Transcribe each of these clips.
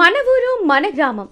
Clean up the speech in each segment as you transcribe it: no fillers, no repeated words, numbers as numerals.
మన ఊరు మన గ్రామం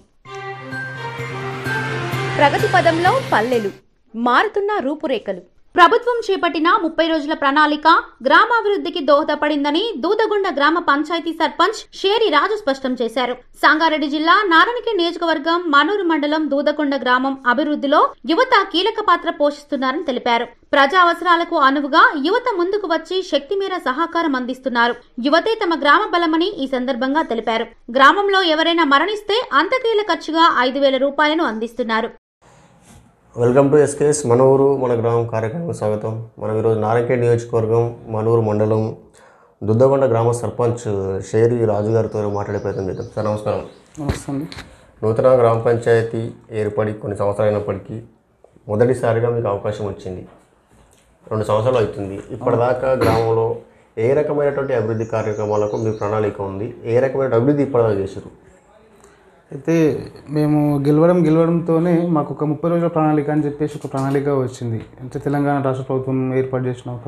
ప్రగతి పదంలో పల్లెలు మారుతున్న రూపురేఖలు. ప్రభుత్వం చేపట్టిన 30 రోజుల ప్రణాళిక గ్రామాభివృద్ధికి దోహదపడిందని దూదగొండ గ్రామ పంచాయతీ సర్పంచ్ షేరి రాజు స్పష్టం చేశారు. సంగారెడ్డి జిల్లా నారాయణఖేడ్ నియోజకవర్గం మనూరు మండలం దూదగొండ గ్రామం అభివృద్ధిలో యువత కీలక పాత్ర పోషిస్తున్నారని తెలిపారు. ప్రజా అవసరాలకు అనువుగా యువత ముందుకు వచ్చి శక్తి మేర సహకారం అందిస్తున్నారు. యువతే తమ గ్రామ బలమని ఈ సందర్భంగా తెలిపారు. గ్రామంలో ఎవరైనా మరణిస్తే అంత్యక్రియల ఖర్చుగా 5,000 రూపాయలను అందిస్తున్నారు. వెల్కమ్ టు ఎస్కేఎస్ మన ఊరు మన గ్రామం కార్యక్రమం స్వాగతం. మనం ఈరోజు నారాయణఖేడ్ నియోజకవర్గం మనూరు మండలం దుద్దగొండ గ్రామ సర్పంచ్ షేరి రాజు గారితో మాట్లాడే ప్రయత్నం చేద్దాం. సార్ నమస్కారం. నమస్తే. నూతన గ్రామ పంచాయతీ ఏర్పడి కొన్ని సంవత్సరాలు అయినప్పటికీ మొదటిసారిగా మీకు అవకాశం వచ్చింది. 2 సంవత్సరాలు అవుతుంది. ఇప్పటిదాకా గ్రామంలో ఏ రకమైనటువంటి అభివృద్ధి కార్యక్రమాలకు మీ ప్రణాళిక ఉంది? ఏ రకమైన అభివృద్ధి ఇప్పటిదాకా చేశారు? అయితే మేము గెలవడంతోనే మాకు ఒక 30 రోజుల ప్రణాళిక అని చెప్పేసి ఒక ప్రణాళిక వచ్చింది. అంటే తెలంగాణ రాష్ట్ర ప్రభుత్వం ఏర్పాటు చేసిన ఒక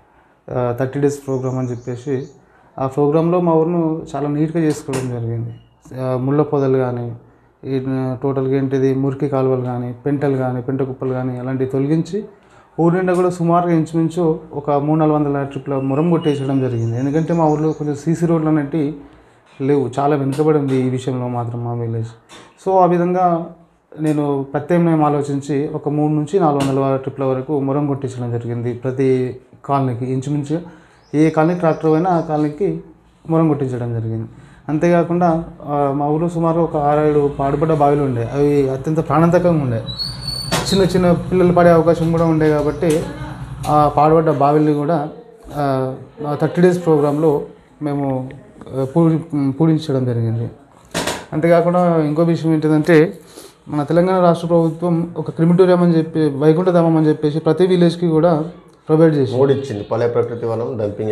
30 డేస్ ప్రోగ్రామ్ అని చెప్పేసి ఆ ప్రోగ్రాంలో మా ఊరిను చాలా నీట్గా చేసుకోవడం జరిగింది. ముళ్ళ పొదలు కానీ ఈ టోటల్గా ఏంటిది మురికి కాలువలు కానీ పెంటలు కానీ పెంట కుప్పలు కానీ అలాంటివి తొలగించి ఊరి నిండా కూడా సుమారుగా ఇంచుమించు ఒక 300-400 ట్రిప్ల మురం కొట్టేసడం జరిగింది. ఎందుకంటే మా ఊరిలో కొంచెం సీసీ రోడ్లు అనేవి లేవు, చాలా వెనుకబడి ఉంది ఈ విషయంలో మాత్రం మా విలేజ్. సో ఆ విధంగా నేను ప్రత్యామ్నాయం ఆలోచించి ఒక 300-400 ట్రిప్ల వరకు మురం కొట్టించడం జరిగింది. ప్రతి కాలనీకి ఇంచుమించు ఏ కాలనీ ట్రాక్టర్ అయినా ఆ కాలనీకి మురం కొట్టించడం జరిగింది. అంతేకాకుండా మా ఊళ్ళో సుమారు ఒక 6-7 పాడుపడ్డ బావిలు ఉండే, అవి అత్యంత ప్రాణాంతకంగా ఉండే, చిన్న చిన్న పిల్లలు పడే అవకాశం కూడా ఉండే. కాబట్టి ఆ పాడుపడ్డ బావిల్ని కూడా 30 డేస్ ప్రోగ్రాంలో మేము పూడించడం జరిగింది. అంతేకాకుండా ఇంకో విషయం ఏంటంటే మన తెలంగాణ రాష్ట్ర ప్రభుత్వం ఒక క్రిమిటోరియం అని చెప్పి వైకుంఠధామం అని చెప్పేసి ప్రతి విలేజ్కి కూడా ప్రొవైడ్ చేసింది. పల్లె ప్రకృతి వనం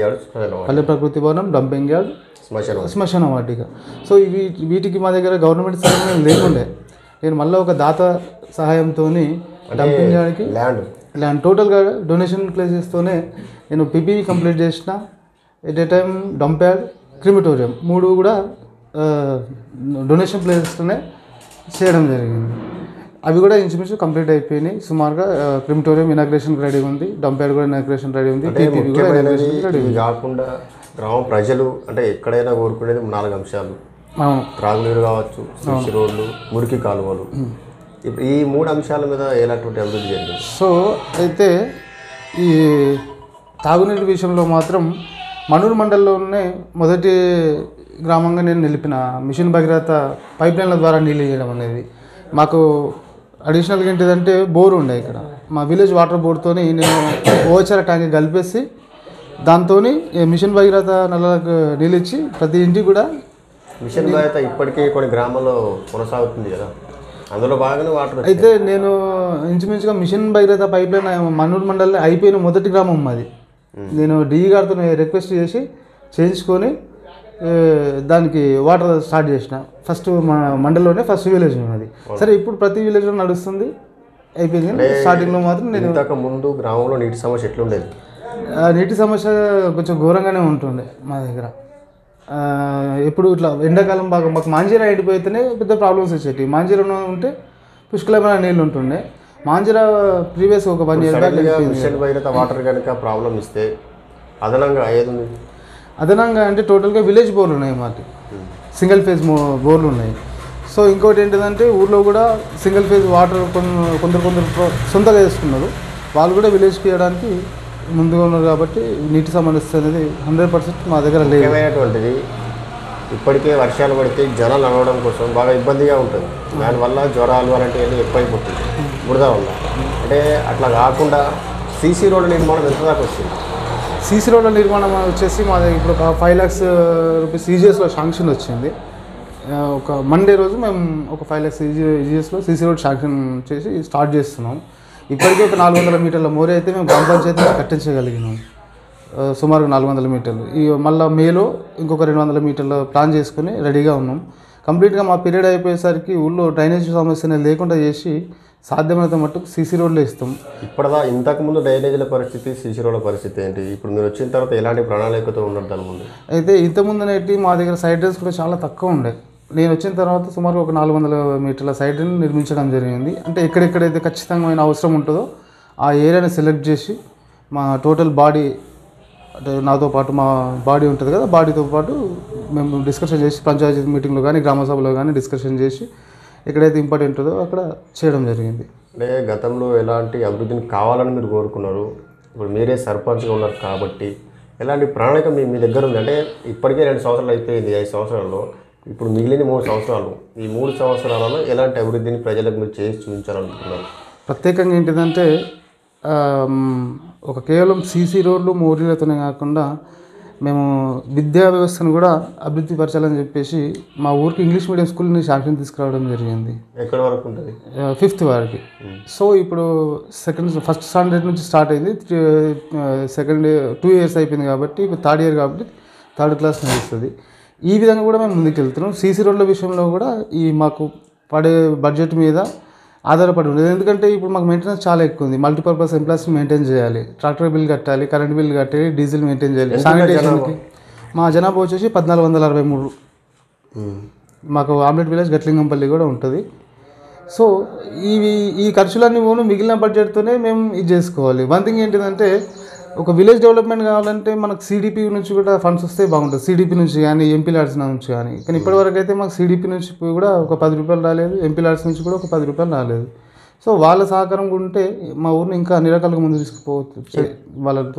డంపింగ్ యార్డ్ శ్మశాన వాటిక. సో వీటికి మా దగ్గర గవర్నమెంట్ సహాయం లేకుండే నేను మళ్ళీ ఒక దాత సహాయంతో డంపింగ్ యార్డ్కి ల్యాండ్ టోటల్గా డొనేషన్ ప్లేసెస్తోనే నేను పిపిఈ కంప్లీట్ చేసిన. At a time dump yard crematorium 3 కూడా డొనేషన్ ప్లేసెస్తోనే చేయడం జరిగింది. అవి కూడా ఇంచుమించు కంప్లీట్ అయిపోయినాయి. సుమారుగా క్రిమిటోరియం ఇనాగ్రేషన్ రెడీ ఉంది, డంప్ యార్డ్ కూడా ఇనాగ్రేషన్ రెడీ ఉంది. కాకుండా గ్రామ ప్రజలు అంటే ఎక్కడైనా కోరుకునేది 4 అంశాలు: త్రాగునీరు కావచ్చు, సిసి రోడ్లు, మురికి కాలువలు. ఇప్పుడు ఈ 3 అంశాల మీద ఎలాంటి అభివృద్ధి జరిగింది? సో అయితే ఈ తాగునీటి విషయంలో మాత్రం మనూరు మండలంలోనే మొదటి గ్రామంగా నేను నిలిపిన మిషన్ భగీరథ పైప్ లైన్ల ద్వారా నీళ్ళు ఇవ్వడం అనేది. మాకు అడిషనల్గా ఏంటిదంటే బోర్ ఉండే ఇక్కడ మా విలేజ్ వాటర్ బోర్డుతో నేను ఓచర ట్యాంక్ కలిపేసి దాంతో మిషన్ భగీరథ నల్లలకు నీళ్ళు ఇచ్చి ప్రతి ఇంటికి కూడా మిషన్ భగీరథ ఇప్పటికీ కొన్ని గ్రామాల్లో కొనసాగుతుంది కదా, అందులో బాగానే వాటర్. అయితే నేను ఇంచుమించుగా mission Bhagiratha pipeline Manur మండలంలో అయిపోయిన మొదటి గ్రామం మాది. నేను డిఈ గారితో రిక్వెస్ట్ చేసి చేయించుకొని దానికి వాటర్ స్టార్ట్ చేసిన. ఫస్ట్ మా మండలంలోనే ఫస్ట్ విలేజ్ అది. సరే ఇప్పుడు ప్రతి విలేజ్లో నడుస్తుంది, అయిపోయింది. స్టార్టింగ్లో మాత్రం నేను ముందు గ్రామంలో నీటి సమస్య ఎట్లుండేది? నీటి సమస్య కొంచెం ఘోరంగానే ఉంటుండే మా దగ్గర. ఎప్పుడు ఇట్లా ఎండాకాలం బాగా మాకు మాంజీరా ఎండిపోతేనే పెద్ద ప్రాబ్లమ్స్ వచ్చేవి. మాంజీరా ఉంటే పుష్కలమైన నీళ్ళు ఉంటుండే. మాంజీరా ప్రీవియస్ ఒక 1 ఇయర్ మిషన్ భగీరథ వాటర్ కనుక ప్రాబ్లం ఇస్తే అదనంగా ఏది? అదనంగా అంటే టోటల్గా విలేజ్ బోర్లు ఉన్నాయి మాకు, సింగిల్ ఫేజ్ బోర్లు ఉన్నాయి. సో ఇంకోటి ఏంటిదంటే ఊర్లో కూడా సింగిల్ ఫేజ్ వాటర్ కొందరు సొంతగా వేసుకున్నారు. వాళ్ళు కూడా విలేజ్కి ఇవ్వడానికి ముందుగా ఉన్నారు. కాబట్టి నీటి సమస్య అనేది 100% మా దగ్గర లేవైనటువంటిది. ఇప్పటికే వర్షాలు పడితే జనాలు నడవడం కోసం బాగా ఇబ్బందిగా ఉంటుంది. దానివల్ల జ్వరాలు అలాంటివన్నీ ఎక్కువైపోతుంది బురద వల్ల. అంటే అట్లా కాకుండా సీసీ రోడ్ల నిర్మాణం ఎంత దాకా వచ్చింది? సీసీ రోడ్ల నిర్మాణం వచ్చేసి మా దగ్గర ఇప్పుడు ఒక 5 lakhs రూపీస్ ఈజీఎస్లో శాంక్షన్ వచ్చింది. ఒక మండే రోజు మేము ఒక 5 lakhs ఈజీఎస్లో సీసీ రోడ్ శాంక్షన్ చేసి స్టార్ట్ చేస్తున్నాం. ఇప్పటికీ ఒక 400 మీటర్ల మోరీ అయితే మేము గ్రామ పంచాయతీ కట్టించగలిగినాం. సుమారు 400 మీటర్లు. ఈ మళ్ళీ మేలో ఇంకొక 200 మీటర్ల ప్లాన్ చేసుకుని రెడీగా ఉన్నాం. కంప్లీట్గా మా పీరియడ్ అయిపోయేసరికి ఊళ్ళో డ్రైనేజ్ సమస్యనే లేకుండా చేసి సాధ్యమైనంత మట్టుకు సీసీ రోడ్లు ఇస్తాం. ఇంతకుముందు డ్రైనేజీల పరిస్థితి, సీసీ రోడ్ల పరిస్థితి ఏంటి? ఇప్పుడు మీరు వచ్చిన తర్వాత ఎలాంటి ప్రణాళికతో ఉండదు దాని ముందు? అయితే ఇంతకుముందు అనేటి మా దగ్గర సైడ్ డ్రైన్స్ కూడా చాలా తక్కువ ఉండే. నేను వచ్చిన తర్వాత సుమారు ఒక 400 మీటర్ల సైడ్ని నిర్మించడం జరిగింది. అంటే ఎక్కడెక్కడైతే ఖచ్చితమైన అవసరం ఉంటుందో ఆ ఏరియాని సెలెక్ట్ చేసి మా టోటల్ బాడీ, అంటే నాతో పాటు మా బాడీ ఉంటుంది కదా, బాడీతో పాటు మేము డిస్కషన్ చేసి పంచాయతీ మీటింగ్లో కానీ గ్రామ సభలో కానీ డిస్కషన్ చేసి ఎక్కడైతే ఇంపార్టెంట్ ఉందో అక్కడ చేయడం జరిగింది. అంటే గతంలో ఎలాంటి అభివృద్ధిని కావాలని మీరు కోరుకున్నారు, ఇప్పుడు మీరే సర్పంచ్గా ఉన్నారు కాబట్టి ఎలాంటి ప్రణాళిక మీ దగ్గర ఉంది? అంటే ఇప్పటికే 2 సంవత్సరాలు అయిపోయింది, 5 సంవత్సరాల్లో, ఇప్పుడు మిగిలిన 3 సంవత్సరాలు, ఈ 3 సంవత్సరాలలో ఎలాంటి అభివృద్ధిని ప్రజలకు మీరు చేసి చూపించాలనుకుంటున్నారు? ప్రత్యేకంగా ఏంటిదంటే ఒక కేవలం సీసీ రోడ్లు మోరీలతోనే కాకుండా మేము విద్యా వ్యవస్థను కూడా అభివృద్ధి పరచాలని చెప్పేసి మా ఊరికి ఇంగ్లీష్ మీడియం స్కూల్ని శాంక్షన్ తీసుకురావడం జరిగింది. ఎక్కడ వరకు ఉంటుంది? 5th వరకు. సో ఇప్పుడు ఫస్ట్ స్టాండర్డ్ నుంచి స్టార్ట్ అయింది, సెకండ్ 2 ఇయర్స్ అయిపోయింది కాబట్టి ఇప్పుడు 3rd ఇయర్ కాబట్టి 3rd క్లాస్ నడుస్తుంది. ఈ విధంగా కూడా మేము ముందుకు వెళ్తున్నాం. సీసీ రోడ్ల విషయంలో కూడా ఈ మాకు పడే బడ్జెట్ మీద ఆధారపడి ఉండేది. ఎందుకంటే ఇప్పుడు మాకు మెయింటెనెన్స్ చాలా ఎక్కువ ఉంది. మల్టీపర్పస్ ఎంప్లాయీస్ని మెయింటైన్ చేయాలి, ట్రాక్టర్ బిల్ కట్టాలి, కరెంట్ బిల్ కట్టాలి, డీజిల్ మెయింటైన్ చేయాలి. శానిటేషన్కి మా జనాభా వచ్చేసి 1463. మాకు ఆమ్లెట్ విలేజ్ గట్లింగంపల్లి కూడా ఉంటుంది. సో ఈ ఖర్చులన్నీ పోను మిగిలిన బడ్జెట్తోనే మేము ఇది చేసుకోవాలి. వన్ థింగ్ ఏంటిదంటే ఒక విలేజ్ డెవలప్మెంట్ కావాలంటే మనకు సిడిపి నుంచి కూడా ఫండ్స్ వస్తే బాగుంటుంది, సిడిపి నుంచి కానీ ఎంపీ లాడ్స్ నుంచి కానీ. కానీ ఇప్పటివరకు అయితే మాకు సిడిపి నుంచి కూడా ఒక 10 రూపాయలు రాలేదు, ఎంపీ లాడ్స్ నుంచి కూడా ఒక 10 రూపాయలు రాలేదు. సో వాళ్ళ సహకారం ఉంటే మా ఊరిని ఇంకా అన్ని రకాలుగా ముందు తీసుకుపోవచ్చు. వాళ్ళతో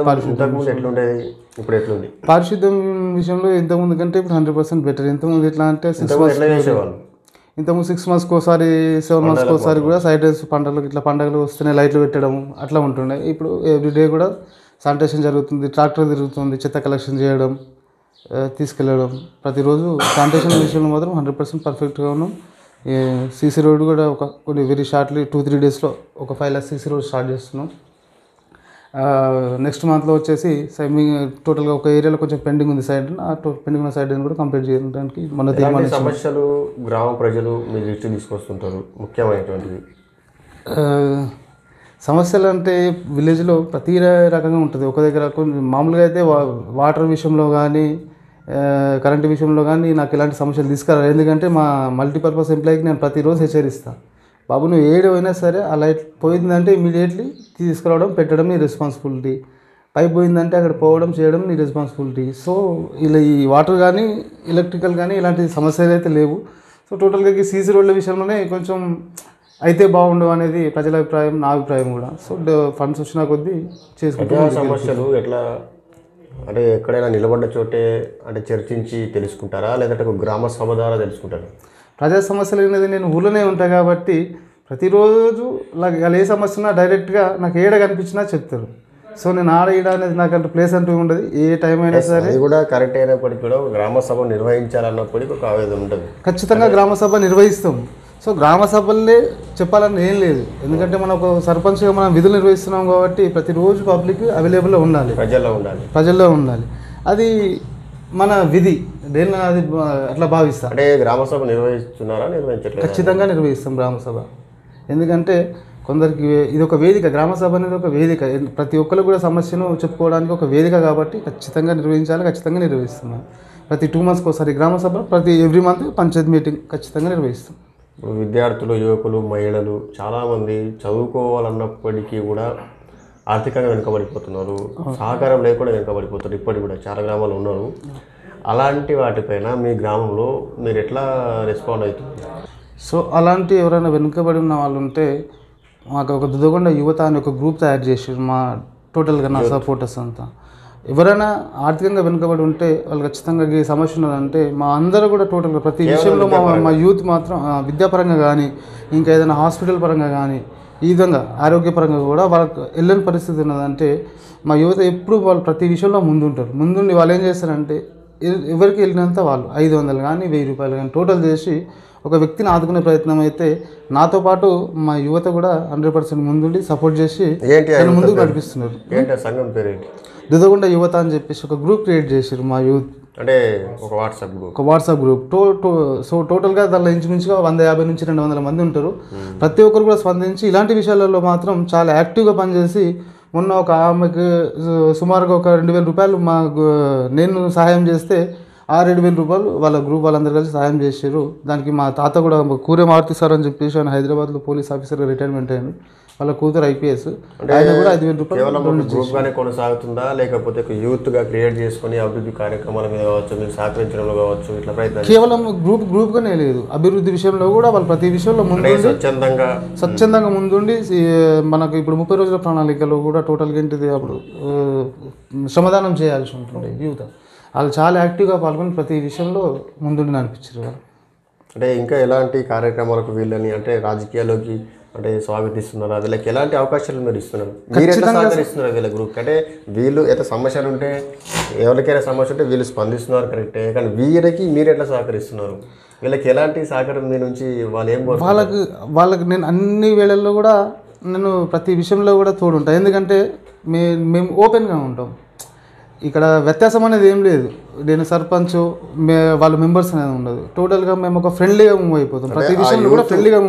పారిశుద్ధ్యం విషయంలో ఇంతకుముందు కంటే ఇప్పుడు 100% బెటర్. ఇంతకుముందు ఎట్లా అంటే 6 మంత్స్కి ఒకసారి 7 మంత్స్కి ఒకసారి కూడా సైటెస్ పండుగలు వస్తేనే లైట్లు పెట్టడం అట్లా ఉంటుండే. ఇప్పుడు ఎవ్రీడే కూడా శానిటేషన్ జరుగుతుంది, ట్రాక్టర్ తిరుగుతుంది, చెత్త కలెక్షన్ చేయడం, తీసుకెళ్ళడం. ప్రతిరోజు శానిటేషన్ విషయంలో మాత్రం 100% పర్ఫెక్ట్గా ఉన్నాం. సీసీ రోడ్ కూడా కొన్ని వెరీ షార్ట్లీ 2-3 డేస్లో ఒక 5 lakhs సీసీ రోడ్ స్టార్ట్ చేస్తున్నాం. నెక్స్ట్ మంత్లో వచ్చేసి టోటల్గా ఒక ఏరియాలో కొంచెం పెండింగ్ ఉంది సైడ్, ఆ పెండింగ్ ఉన్న సైడ్ కూడా కంప్లీట్ చేయడానికి మన తీర్మానం. సమస్యలు గ్రామ ప్రజలు మీ దృష్టికి తీసుకొస్తుంటారు ముఖ్యమైనటువంటివి? సమస్యలు అంటే విలేజ్లో ప్రతి రకంగా ఉంటుంది. ఒక దగ్గర మామూలుగా అయితే వాటర్ విషయంలో కానీ కరెంటు విషయంలో కానీ నాకు ఇలాంటి సమస్యలు తీసుకురాలి. ఎందుకంటే మా మల్టీపర్పస్ ఎంప్లాయీకి నేను ప్రతిరోజు హెచ్చరిస్తాను, బాబు నువ్వు ఏడు అయినా సరే ఆ లైట్ పోయిందంటే ఇమీడియట్లీ తీసుకురావడం పెట్టడం నీ రెస్పాన్సిబిలిటీ, పైప్ పోయిందంటే అక్కడ పోవడం చేయడం నీ రెస్పాన్సిబిలిటీ. సో ఇలా ఈ వాటర్ కానీ ఎలక్ట్రికల్ కానీ ఇలాంటి సమస్యలు అయితే లేవు. సో టోటల్గా ఈ సీసీ రోడ్ల విషయంలోనే కొంచెం అయితే బాగుండవు అనేది ప్రజల అభిప్రాయం, నా అభిప్రాయం కూడా. సో ఫండ్స్ వచ్చిన కొద్దీ చేసుకుంటే సమస్యలు ఎట్లా అంటే ఎక్కడైనా నిలబడ్డ చోటే అంటే చర్చించి తెలుసుకుంటారా, లేదంటే ఒక గ్రామ సభ ద్వారా తెలుసుకుంటారా? ప్రజా సమస్యలు అనేది నేను ఊళ్ళోనే ఉంటాను కాబట్టి ప్రతిరోజు నాకు ఏ సమస్య ఉన్నా డైరెక్ట్గా నాకు ఏడ కనిపించినా చెప్తారు. సో నేను ఆడ ఈడ అనేది నాకంటే ప్లేస్ అంటూ ఉండదు, ఏ టైం అయినా సరే. అది కూడా కరెక్ట్ అయినప్పటికీ కూడా గ్రామ సభ నిర్వహించాలన్నప్పటికీ ఒక ఆవేదన ఉంటుంది. ఖచ్చితంగా గ్రామ సభ నిర్వహిస్తాం. సో గ్రామ సభలే చెప్పాలని ఏం లేదు, ఎందుకంటే మనం ఒక సర్పంచ్గా మనం విధులు నిర్వహిస్తున్నాం కాబట్టి ప్రతిరోజు పబ్లిక్ అవైలబుల్లో ఉండాలి, ప్రజల్లో ఉండాలి. అది మన విధి, దేని అది అట్లా భావిస్తాం. అంటే గ్రామ సభ నిర్వహిస్తున్నారా, నిర్వహించట్లేదు? ఖచ్చితంగా నిర్వహిస్తాం గ్రామ సభ. ఎందుకంటే కొందరికి ఇది ఒక వేదిక, గ్రామ సభ అనేది ఒక వేదిక, ప్రతి ఒక్కరు కూడా సమస్యను చెప్పుకోవడానికి ఒక వేదిక కాబట్టి ఖచ్చితంగా నిర్వహించాలి, ఖచ్చితంగా నిర్వహిస్తున్నాం. ప్రతి 2 monthsకి ఒకసారి గ్రామ సభ, ప్రతి ఎవ్రీ మంత్ పంచాయత్ మీటింగ్ ఖచ్చితంగా నిర్వహిస్తాం. విద్యార్థులు, యువకులు, మహిళలు చాలామంది చదువుకోవాలన్నప్పటికీ కూడా ఆర్థికంగా వెనుకబడిపోతున్నారు, సహకారం లేకుండా వెనుకబడిపోతారు. ఇప్పటికి కూడా చాలా గ్రామాలు ఉన్నారు. అలాంటి వాటిపైన మీ గ్రామంలో మీరు ఎట్లా రెస్పాండ్ అవుతుంది? సో అలాంటి ఎవరైనా వెనుకబడి ఉన్న వాళ్ళు ఉంటే మాకు ఒక దుద్దగొండ యువత అని ఒక గ్రూప్ తయారు చేసారు, మా టోటల్గా నా సపోర్టర్స్ అంతా. ఎవరైనా ఆర్థికంగా వెనుకబడి ఉంటే వాళ్ళు ఖచ్చితంగా ఈ సమస్య ఉన్నదంటే మా అందరూ కూడా టోటల్గా ప్రతి విషయంలో మా యూత్ మాత్రం విద్యాపరంగా కానీ ఇంకా ఏదైనా హాస్పిటల్ పరంగా కానీ ఈ విధంగా ఆరోగ్యపరంగా కూడా వాళ్ళకి వెళ్ళని పరిస్థితి ఉన్నదంటే మా యువత ఎప్పుడు వాళ్ళు ప్రతి విషయంలో ముందుంటారు. ముందుండి వాళ్ళు ఏం చేస్తారంటే ఎవరికి వెళ్ళినంత వాళ్ళు 500 కానీ 1000 రూపాయలు కానీ టోటల్ చేసి ఒక వ్యక్తిని ఆదుకునే ప్రయత్నం అయితే నాతో పాటు మా యువత కూడా 100% ముందుండి సపోర్ట్ చేసి ముందుకు నడిపిస్తున్నారు. దుద్దగొండ యువత అని చెప్పేసి ఒక గ్రూప్ క్రియేట్ చేశారు మా యూత్, అంటే ఒక వాట్సాప్ గ్రూప్. సో టోటల్గా దానిలో ఇంచుమించుగా 150 నుంచి 200 మంది ఉంటారు. ప్రతి ఒక్కరు కూడా స్పందించి ఇలాంటి విషయాలలో మాత్రం చాలా యాక్టివ్గా పనిచేసి మొన్న ఒక ఆమెకు సుమారుగా ఒక 2000 రూపాయలు నేను సహాయం చేస్తే 6,000-7,000 రూపాయలు వాళ్ళ గ్రూప్ వాళ్ళందరూ కలిసి సాయం చేశారు. దానికి మా తాత కూడా కూరే మారుతి సార్ అని చెప్పేసి ఆయన హైదరాబాద్లో పోలీస్ ఆఫీసర్గా రిటైర్మెంట్ అయింది. వాళ్ళ కూతురు IPS, ఆయన కూడా 5,000 రూపాయలు గ్రూప్ గానే కొనసాగుతుందా, లేకపోతే యూత్ గా క్రియేట్ చేసుకుని అభివృద్ధి కార్యక్రమాల మీద కావచ్చు, మీరు సహకరించడంలో కావచ్చు, ఇట్లా ప్రయత్నం కేవలం గ్రూప్ గానే లేదు, అభివృద్ధి విషయంలో కూడా వాళ్ళు ప్రతి విషయంలో స్వచ్ఛందంగా ముందుండి మనకు ఇప్పుడు 30 రోజుల ప్రణాళికలో కూడా టోటల్గా ఏంటిది అప్పుడు శ్రమదానం చేయాల్సి ఉంటుంది యూత్. వాళ్ళు చాలా యాక్టివ్గా పాల్గొని ప్రతి విషయంలో ముందుండి నడిపించారు వాళ్ళు. అంటే ఇంకా ఎలాంటి కార్యక్రమాలకు వీళ్ళని అంటే రాజకీయాల్లోకి అంటే స్వాగతిస్తున్నారు, వీళ్ళకి ఎలాంటి అవకాశాలు మీరు ఇస్తున్నారు, మీరు ఎట్లా సహకరిస్తున్నారు వీళ్ళ గ్రూప్? అంటే వీళ్ళు ఎంత సమస్యలు ఉంటే ఎవరికైనా సమస్య ఉంటే వీళ్ళు స్పందిస్తున్నారు కరెక్టే, కానీ వీరికి మీరు ఎట్లా సహకరిస్తున్నారు? వీళ్ళకి ఎలాంటి సహకారం మీ నుంచి వాళ్ళు ఏం వాళ్ళకి నేను అన్ని వేళల్లో కూడా నేను ప్రతి విషయంలో కూడా తోడుంటా. ఎందుకంటే మేము ఓపెన్గా ఉంటాం, ఇక్కడ వ్యత్యాసం అనేది ఏం లేదు. నేను సర్పంచ్ వాళ్ళ మెంబర్స్ అనేది ఉండదు, టోటల్గా మేము ఒక ఫ్రెండ్లీగా మూవ్ అయిపోతాం. ప్రతి విషయంలో కూడా ఫ్రెండ్లీగా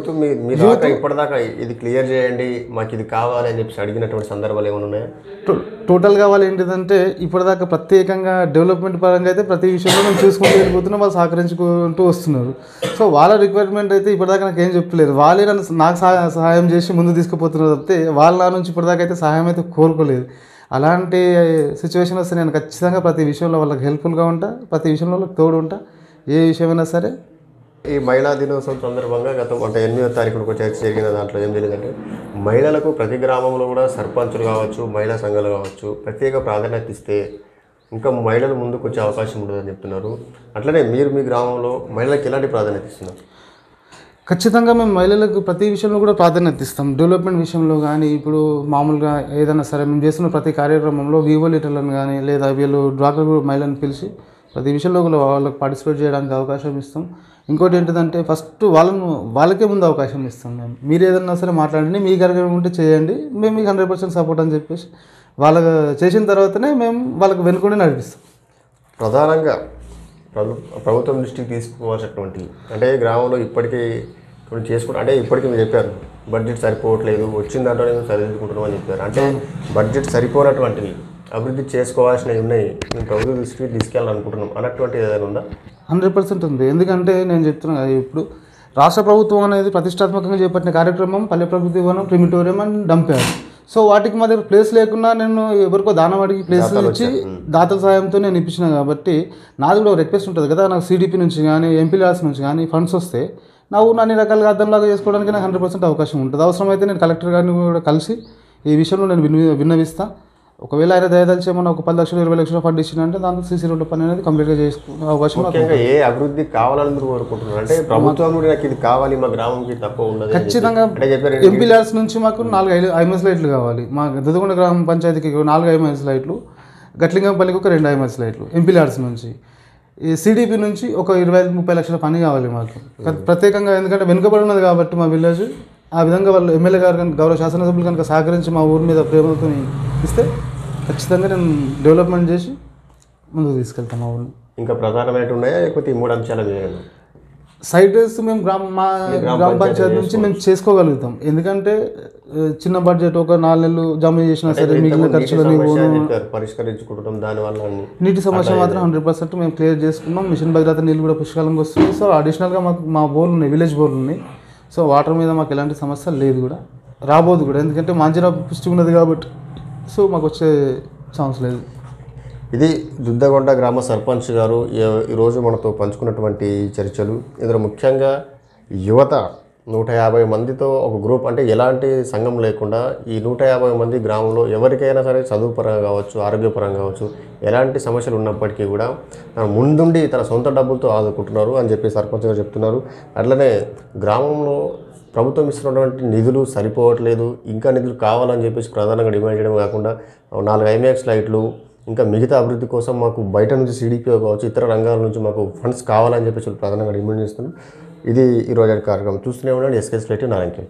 ఇప్పటిదాకా ఇది క్లియర్ చేయండి, మాకు ఇది కావాలి అని చెప్పి అడిగినటువంటి సందర్భాలు ఏమైనా ఉన్నాయా? టోటల్గా వాళ్ళు ఏంటిదంటే ఇప్పటిదాకా ప్రత్యేకంగా డెవలప్మెంట్ పరంగా అయితే ప్రతి విషయంలో మేము చూసుకుంటూ వెళ్ళిపోతున్నాం, వాళ్ళు సహకరించుకుంటూ వస్తున్నారు. సో వాళ్ళ రిక్వైర్మెంట్ అయితే ఇప్పటిదాకా నాకు ఏం చెప్పలేదు, వాళ్ళే నాకు సహాయం చేసి ముందు తీసుకుపోతున్నారు తప్పితే వాళ్ళ నుంచి ఇప్పటిదాకా అయితే సహాయం అయితే కోరుకోలేదు. అలాంటి సిచ్యువేషన్ వస్తే నేను ఖచ్చితంగా ప్రతి విషయంలో వాళ్ళకి హెల్ప్ఫుల్గా ఉంటా, ప్రతి విషయంలో వాళ్ళకి తోడు ఉంటా, ఏ విషయమైనా సరే. ఈ మహిళా దినోత్సవం సందర్భంగా గతం అంటే 8వ తారీఖున చర్చ జరిగిన దాంట్లో ఏం జరిగిందంటే మహిళలకు ప్రతి గ్రామంలో కూడా సర్పంచులు కావచ్చు, మహిళా సంఘాలు కావచ్చు ప్రత్యేక ప్రాధాన్యత ఇస్తే ఇంకా మహిళలు ముందుకు వచ్చే అవకాశం ఉంటుందని చెప్తున్నారు. అట్లనే మీరు మీ గ్రామంలో మహిళలకు ఎలాంటి ప్రాధాన్యత ఇస్తున్నారు? ఖచ్చితంగా మేము మహిళలకు ప్రతి విషయంలో కూడా ప్రాధాన్యత ఇస్తాం. డెవలప్మెంట్ విషయంలో కానీ ఇప్పుడు మామూలుగా ఏదైనా సరే మేము చేస్తున్న ప్రతి కార్యక్రమంలో వివో లీటర్లను కానీ లేదా వీళ్ళు డ్వాక్రా గ్రూప్ మహిళలను పిలిచి ప్రతి విషయంలో కూడా వాళ్ళకి పార్టిసిపేట్ చేయడానికి అవకాశం ఇస్తాం. ఇంకోటి ఏంటిదంటే ఫస్ట్ వాళ్ళకే ముందు అవకాశం ఇస్తాం. మీరు ఏదన్నా సరే మాట్లాడండి, మీ కార్యక్రమం ఉంటే చేయండి, మేము మీకు 100% సపోర్ట్ అని చెప్పేసి వాళ్ళకి చేసిన తర్వాతనే మేము వాళ్ళకి వెనుకొని నడిపిస్తాం. ప్రధానంగా ప్రభుత్వం దృష్టికి తీసుకోవాల్సినటువంటి అంటే గ్రామంలో ఇప్పటికీ కొన్ని చేసుకుంటాం అంటే ఇప్పటికీ మీరు చెప్పారు బడ్జెట్ సరిపోవట్లేదు, వచ్చిన దాంట్లో మేము సరిదిద్దుకుంటున్నాం అని చెప్పారు. అంటే బడ్జెట్ సరిపోనటువంటివి అభివృద్ధి చేసుకోవాల్సినవి ఉన్నాయి, మేము ప్రభుత్వ దృష్టికి తీసుకెళ్ళాలనుకుంటున్నాం అన్నటువంటి ఏదైనా ఉందా? 100% ఉంది. ఎందుకంటే నేను చెప్తున్నాను కదా, ఇప్పుడు రాష్ట్ర ప్రభుత్వం అనేది ప్రతిష్టాత్మకంగా చేపట్టిన కార్యక్రమం పల్లె ప్రకృతి వనం, క్రిమిటోరియం అండ్ డంప్యార్డ్. సో వాటికి మా దగ్గర ప్లేస్ లేకున్నా నేను ఎవరికో దానం అడిగి ప్లేస్ ఇచ్చి దాతల సాయంతో నేను ఇప్పించిన కాబట్టి నాది కూడా రిక్వెస్ట్ ఉంటుంది కదా, నాకు CDP నుంచి కానీ MPLAS నుంచి కానీ ఫండ్స్ వస్తే నా ఊరిని అన్ని రకాలుగా అర్థంలాగా చేసుకోవడానికి నాకు 100% అవకాశం ఉంటుంది. అవసరమైతే నేను కలెక్టర్ గారిని కూడా కలిసి ఈ విషయంలో నేను విన్నవిస్తా. ఒకవేళ ఆయన దయదలిచేమన్నా ఒక 10 లక్షలు 20 లక్షల ఫండ్ ఇచ్చినంటే దాంతో CC రోడ్ల పని అనేది కంప్లీట్గా చేసుకునే అవకాశం. ఏ అభివృద్ధి కావాలని మీరు కోరుకుంటున్నారు? అంటే ప్రభుత్వం నాకు ఇది కావాలి, మా గ్రామంకి తక్కువ ఉండదు. ఖచ్చితంగా MPLAS నుంచి మాకు 4 IMS లైట్లు కావాలి. మా దుద్దగొండ గ్రామ పంచాయతీకి 4 IMS లైట్లు, గట్లింగంపల్లికి ఒక 2 IMS లైట్లు MPLAS నుంచి. ఈ CDP నుంచి ఒక 20-30 లక్షల పని కావాలి మాకు ప్రత్యేకంగా. ఎందుకంటే వెనుకబడి ఉన్నది కాబట్టి మా విలేజ్, ఆ విధంగా వాళ్ళు ఎమ్మెల్యే గారు కనుక గౌరవ శాసనసభ్యులు కనుక సహకరించి మా ఊరి మీద ప్రేమతో ఇస్తే ఖచ్చితంగా నేను డెవలప్మెంట్ చేసి ముందుకు తీసుకెళ్తాను మా ఊరిని. ఇంకా ప్రధానమైన ఉన్నాయా లేకపోతే ఈ 3 అంశాలు సైడ్స్ మేము మా గ్రామ పంచాయతీ నుంచి మేము చేసుకోగలుగుతాం. ఎందుకంటే చిన్న బడ్జెట్ ఒక 4 నెలలు జమ చేసినా సరే మిగిలిన ఖర్చులని పరిష్కరించుకుంటాం. దానివల్ల నీటి సమస్య మాత్రం 100% మేము క్లియర్ చేసుకున్నాం. మిషన్ భగీరథ నీళ్ళు కూడా పుష్కలంగా వస్తుంది. సో అడిషనల్గా మాకు మా బోర్లు ఉన్నాయి, విలేజ్ బోర్లు ఉన్నాయి. సో వాటర్ మీద మాకు ఎలాంటి సమస్య లేదు కూడా, రాబోదు కూడా. ఎందుకంటే మంచిగా పుష్టి ఉన్నది కాబట్టి సో మాకు వచ్చే ఛాన్స్ లేదు. ఇది దుద్దగొండ గ్రామ సర్పంచ్ గారు ఈరోజు మనతో పంచుకున్నటువంటి చర్చలు. ఇందులో ముఖ్యంగా యువత 150 మందితో ఒక గ్రూప్, అంటే ఎలాంటి సంఘం లేకుండా ఈ 150 మంది గ్రామంలో ఎవరికైనా సరే చదువు పరంగా కావచ్చు, ఆరోగ్యపరంగా కావచ్చు, ఎలాంటి సమస్యలు ఉన్నప్పటికీ కూడా ముందుండి తన సొంత డబ్బులతో ఆదుకుంటున్నారు అని చెప్పి సర్పంచ్ గారు చెప్తున్నారు. అట్లనే గ్రామంలో ప్రభుత్వం ఇస్తున్నటువంటి నిధులు సరిపోవట్లేదు, ఇంకా నిధులు కావాలని చెప్పేసి ప్రధానంగా డిమాండ్ చేయడం కాకుండా 4 IMAX లైట్లు, ఇంకా మిగతా అభివృద్ధి కోసం మాకు బయట నుంచి CDP కావచ్చు, ఇతర రంగాల నుంచి మాకు ఫండ్స్ కావాలని చెప్పేసి ప్రధానంగా డిమాండ్ చేస్తున్నాం. ఇది ఈరోజు కార్యక్రమం. చూస్తూనే ఉండండి SKS Play నారాయణ.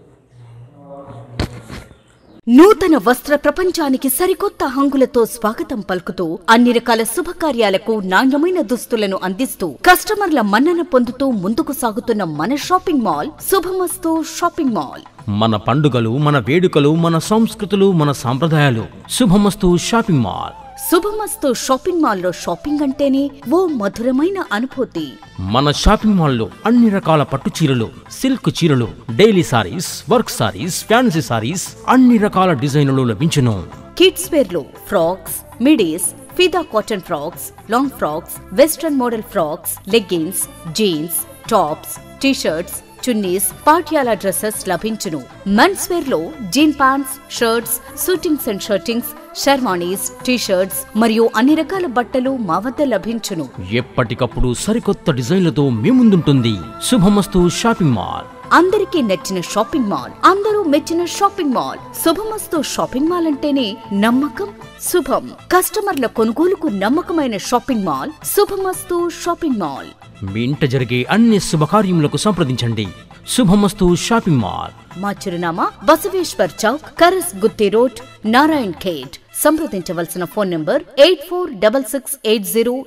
నూతన వస్త్ర ప్రపంచానికి సరికొత్త హంగులతో స్వాగతం పలుకుతూ అన్ని రకాల శుభకార్యాలకు నాణ్యమైన దుస్తులను అందిస్తూ కస్టమర్ల మన్నన పొందుతూ ముందుకు సాగుతున్న మన షాపింగ్ మాల్ శుభమస్తు షాపింగ్ మాల్. మన పండుగలు, మన వేడుకలు, మన సంస్కృతులు, మన సాంప్రదాయాలు. Subhamastu shopping mall. శుభమస్తు షాపింగ్ మాల్లో షాపింగ్ అంటేనే ఓ మధురమైన అనుభూతి. మన షాపింగ్ మాల్లో అన్ని రకాల పట్టు చీరలు, సిల్క్ చీరలు, daily saris, work saris, fancy saris, అన్ని రకాల డిజైన్లు లభించును. కిడ్స్ వేర్ లో ఫ్రాక్స్, మిడీస్, ఫిదా cotton frocks, long frocks, western model frocks, leggings, jeans, tops, T-shirts, chunnis, Patiala dresses లభించును. మెన్స్ వేర్ లో jean pants, shirts, suitings and shirtings, sherwanis, T-shirts మరియు అన్ని రకాల బట్టలు మా వద్ద లభించును. ఎప్పటికప్పుడు సరికొత్త డిజైన్లతో మీ ముందుంటుంది శుభమస్తు షాపింగ్ మాల్. అందరికీ నచ్చిన షాపింగ్ మాల్, అందరూ మెచ్చిన షాపింగ్ మాల్. శుభమస్తు షాపింగ్ మాల్ అంటేనే నమ్మకం, శుభం. కస్టమర్ల కొనుగోలుకు నమ్మకమైన షాపింగ్ మాల్ శుభమస్తు షాపింగ్ మాల్. మీ ఇంట జరిగే అన్ని శుభకార్యములకు సంప్రదించండి శుభమస్తు షాపింగ్ మాల్. మా చిరునామా బసవేశ్వర్ చౌక్, కరస్ గుత్తి రోడ్, నారాయణ్ ఖేడ్. సంప్రదించవలసిన phone number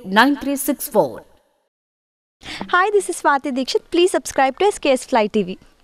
8466809364. Hi, this is Swati Dikshit. Please subscribe to SKS Fly TV.